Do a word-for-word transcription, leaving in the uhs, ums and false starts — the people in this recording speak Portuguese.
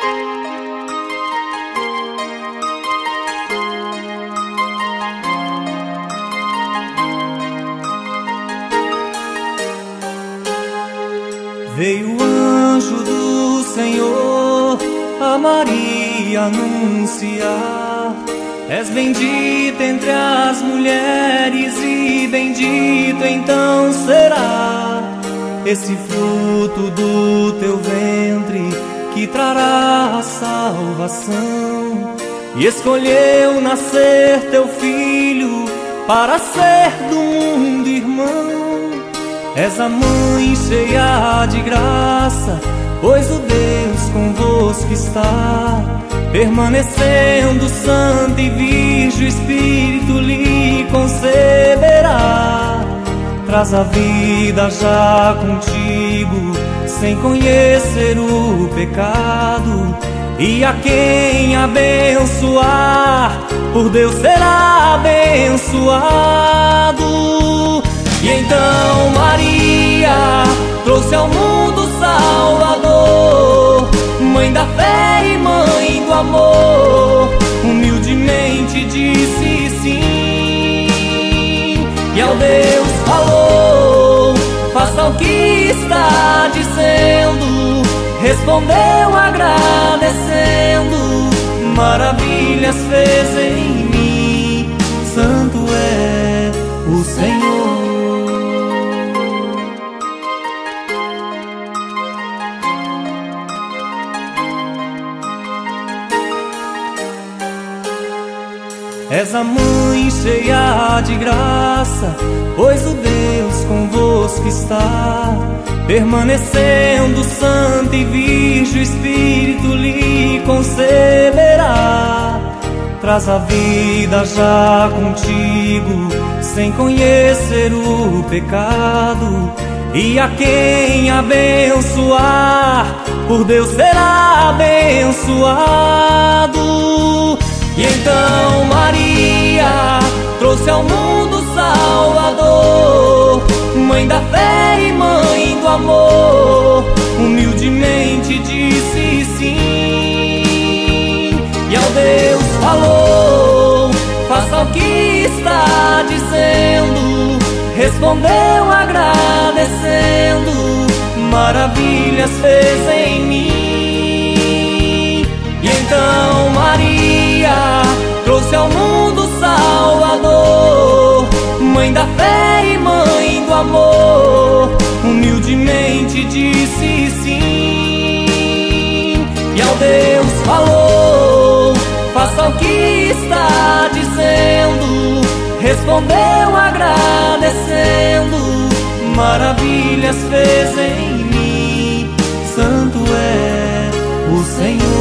Veio o anjo do Senhor a Maria anunciar: és bendita entre as mulheres e bendito então será esse fruto do teu ventre, que trará a salvação. E escolheu nascer teu filho para ser do mundo irmão. És a mãe cheia de graça, pois o Deus convosco está. Permanecendo santa e virgem, o Espírito lhe conceberá. Traz a vida já contigo, sem conhecer o pecado. E a quem abençoar, por Deus será abençoado. E então Maria trouxe ao mundo o Salvador, mãe da fé e mãe do amor. Humildemente disse sim, e ao Deus falou: faça o que está dizendo. Respondeu agradecendo: maravilhas fez em mim, santo é o Senhor. És a mãe cheia de graça, pois o Deus convosco está. Permanecendo santa e virgem, o Espírito lhe conceberá. Traz a vida já contigo, sem conhecer o pecado. E a quem abençoar, por Deus será abençoado. E então Maria trouxe ao mundo o Salvador, mãe da fé e mãe do amor. Humildemente disse sim, e ao Deus falou: faça o que está dizendo. Respondeu agradecendo: maravilhas fez em mim. E então Maria trouxe ao mundo o Salvador, mãe da fé e mãe do amor. Humildemente disse sim, e ao Deus falou: faça o que está dizendo. Respondeu agradecendo: maravilhas fez em mim, santo é o Senhor.